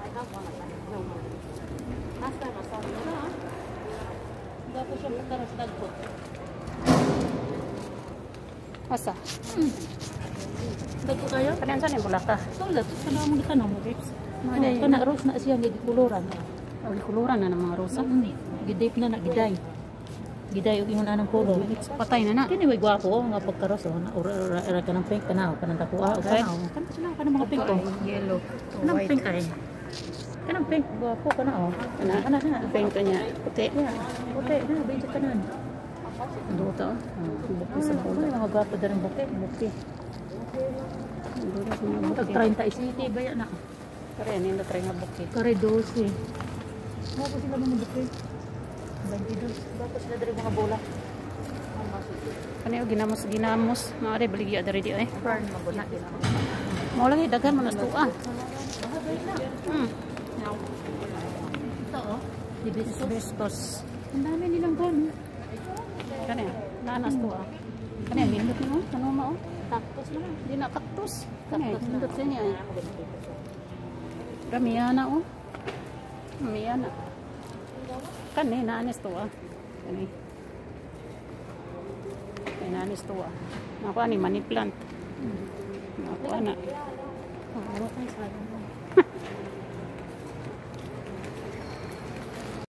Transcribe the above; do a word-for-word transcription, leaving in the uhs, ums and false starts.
Asa? Hmm. Dagko kayo? Kanian saan yung bulata? Wala, sana mo gitanong mo, Rex. Kana rose na siya gikuluran. Oh, kuluran na ng mga rosa. Gidip na na giday. Giday og ingon anang color. Patay na na. Kini way gwapo nga pagkaros oh, ura ura ura ka ng pink tanaw kanang dakuha o Okay. tanaw. Kan sila kanang mga pink oh. Yellow. Kanang pink ay. Kanang pink gwapo kana oh. Kana Kana na. pink niya. Puti. Yeah. Puti na bait kanan. Duto. Buki sa buki mga gwapo daring buki, buki. Duto sa mga Tag buki. thirty city baya na. Kare ni na try nga buki. Kare twelve. Gwapo sila mga buki. twenty-two. Gwapo sila dari mga bola. Kani og ginamos ginamos. Maari baligya diri di ay. Burn maguna din. Mao lagi daghan man as tuwa. Hmm. Ito oh. Hibiscus. Hibiscus. Ang dami nilang gano. Kani nanas tuwa. Kani mindot mo ano mo? Cactus naman. Di na cactus. Kani Cactus na. mindot sa niya. Ramiyana oh. Ramiyana. Kani nanis tuwa. Kani. Kani nanis tuwa. Ako ani money plant. Ako ana. Oh, ano kayo sa